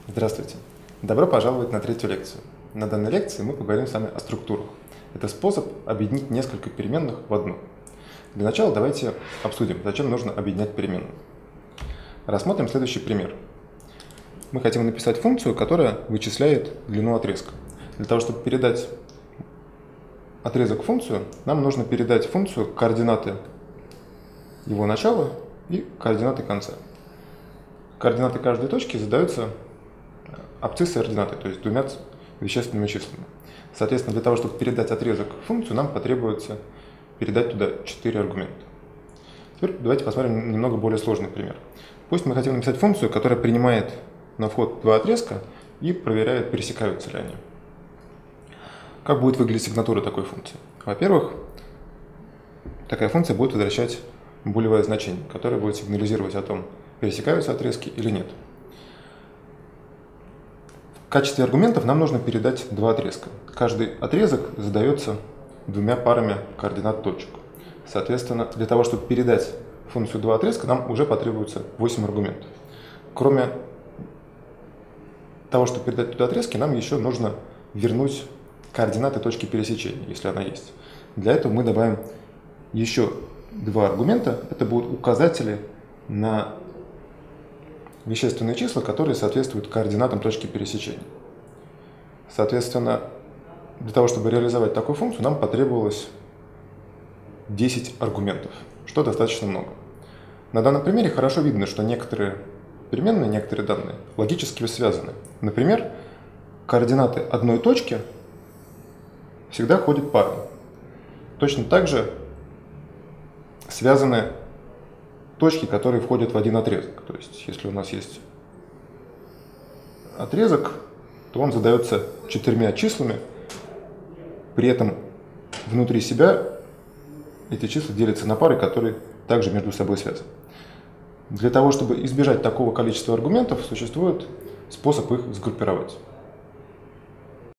Здравствуйте! Добро пожаловать на третью лекцию. На данной лекции мы поговорим с вами о структурах. Это способ объединить несколько переменных в одну. Для начала давайте обсудим, зачем нужно объединять переменные. Рассмотрим следующий пример. Мы хотим написать функцию, которая вычисляет длину отрезка. Для того, чтобы передать отрезок в функцию, нам нужно передать функцию координаты его начала и координаты конца. Координаты каждой точки задаются абсциссой ординаты, то есть двумя вещественными числами. Соответственно, для того, чтобы передать отрезок в функцию, нам потребуется передать туда 4 аргумента. Теперь давайте посмотрим немного более сложный пример. Пусть мы хотим написать функцию, которая принимает на вход два отрезка и проверяет, пересекаются ли они. Как будет выглядеть сигнатура такой функции? Во-первых, такая функция будет возвращать булевое значение, которое будет сигнализировать о том, пересекаются отрезки или нет. В качестве аргументов нам нужно передать два отрезка. Каждый отрезок задается двумя парами координат точек. Соответственно, для того, чтобы передать функцию два отрезка, нам уже потребуется 8 аргументов. Кроме того, чтобы передать туда отрезки, нам еще нужно вернуть координаты точки пересечения, если она есть. Для этого мы добавим еще два аргумента. Это будут указатели на вещественные числа, которые соответствуют координатам точки пересечения. Соответственно, для того, чтобы реализовать такую функцию, нам потребовалось 10 аргументов, что достаточно много. На данном примере хорошо видно, что некоторые переменные, некоторые данные логически связаны. Например, координаты одной точки всегда ходят парами. Точно так же связаны точки, которые входят в один отрезок. То есть, если у нас есть отрезок, то он задается 4 числами, при этом внутри себя эти числа делятся на пары, которые также между собой связаны. Для того, чтобы избежать такого количества аргументов, существует способ их сгруппировать.